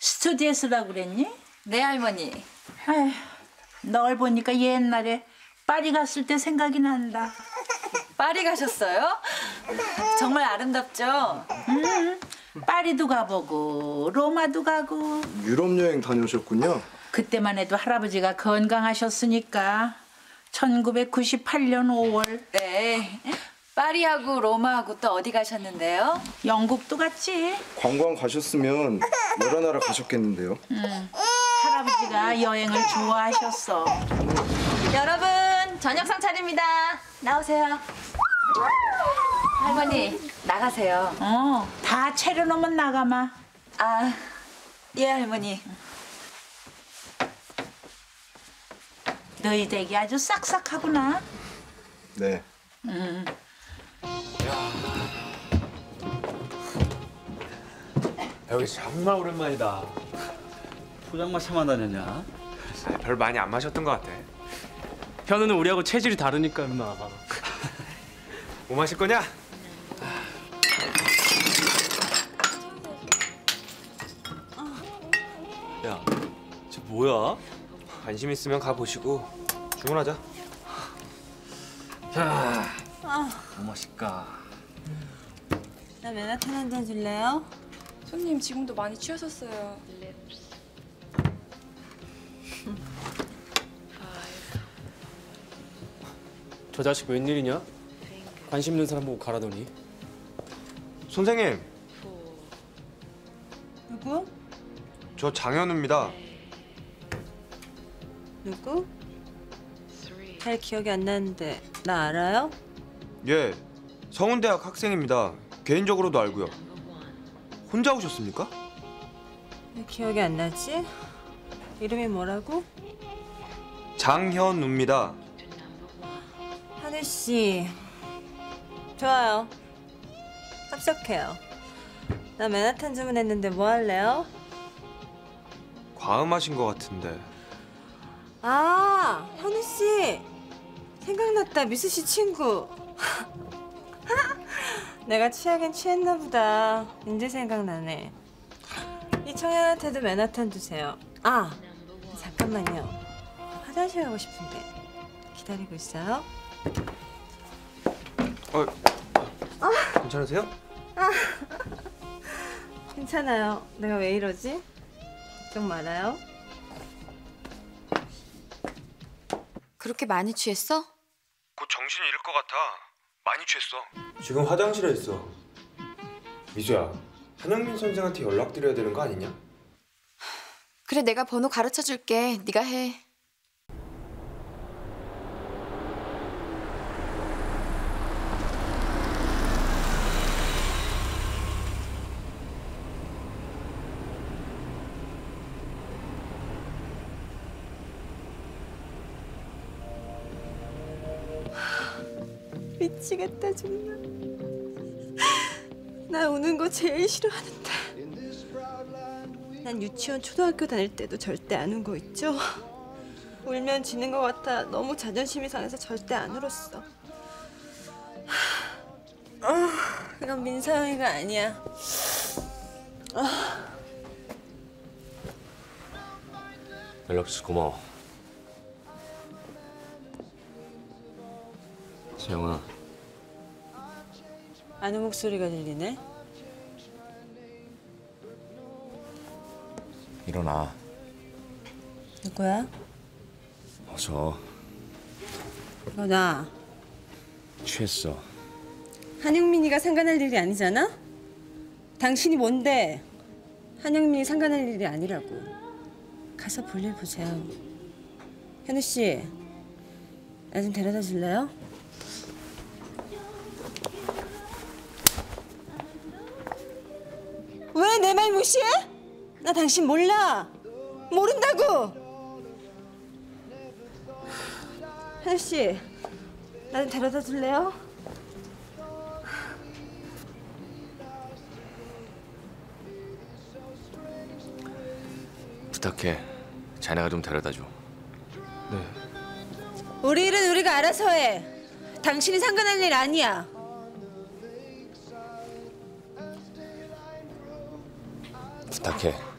스튜디오에 쓰라고 그랬니? 네, 할머니. 아휴, 널 보니까 옛날에 파리 갔을 때 생각이 난다. 파리 가셨어요? 정말 아름답죠? 파리도 가보고 로마도 가고. 유럽 여행 다녀오셨군요. 그때만 해도 할아버지가 건강하셨으니까. 1998년 5월 네. 파리하고 로마하고 또 어디 가셨는데요? 영국도 갔지. 관광 가셨으면 여러 나라 가셨겠는데요. 할아버지가 여행을 좋아하셨어. 여러분, 저녁상 차립니다. 나오세요. 할머니, 나가세요. 다 차려놓으면 나가마. 아, 예, 할머니. 너희 댁이 아주 싹싹하구나. 네. 여기 정말 오랜만이다. 포장마차만 다녔냐? 별 많이 안 마셨던 것 같아. 현우는 우리하고 체질이 다르니까 임마. 뭐 마실 거냐? 야, 저 뭐야? 관심 있으면 가보시고 주문하자. 자, 뭐 마실까? 나 맨하탄 한 잔 줄래요? 손님 지금도 많이 취하셨어요. 저 자식 웬일이냐? 관심 있는 사람 보고 가라더니. 선생님, 누구? 저 장현우입니다. 누구? 잘 기억이 안 나는데 나 알아요? 예, 성운대학 학생입니다. 개인적으로도 알고요. 혼자 오셨습니까? 왜 기억이 안 나지? 이름이 뭐라고? 장현우입니다. 하늘 씨. 좋아요. 합석해요. 나 맨하탄 주문했는데 뭐 할래요? 과음하신 것 같은데. 아, 현우 씨. 생각났다. 미수 씨 친구. 내가 취하긴 취했나 보다. 이제 생각나네. 이 청년한테도 맨하탄 주세요. 아, 잠깐만요. 화장실 가고 싶은데 기다리고 있어요. 괜찮으세요? 괜찮아요. 내가 왜 이러지? 걱정 말아요. 그렇게 많이 취했어? 곧 정신 잃을 것 같아. 많이 취했어. 지금 화장실에 있어. 미수야, 한영민 선생한테 연락드려야 되는 거 아니냐? 그래, 내가 번호 가르쳐 줄게. 네가 해. 미치겠다 정말. 나 우는 거 제일 싫어하는데. 난 유치원 초등학교 다닐 때도 절대 안 운 거 있죠? 울면 지는 것 같아 너무 자존심이 상해서 절대 안 울었어. 이건 민서영이가 아니야. 연락 줘서 고마워. 세영아, 아는 목소리가 들리네. 일어나. 누구야? 어서. 이거 나. 취했어. 한영민이가 상관할 일이 아니잖아? 당신이 뭔데? 한영민이 상관할 일이 아니라고. 가서 볼일 보세요. 현우 씨, 나 좀 데려다 줄래요? 왜 내 말 무시해? 나 당신 몰라. 모른다고. 현우 씨, 나 좀 데려다 줄래요? 부탁해. 자네가 좀 데려다 줘. 네. 우리 일은 우리가 알아서 해. 당신이 상관할 일 아니야. 부탁해.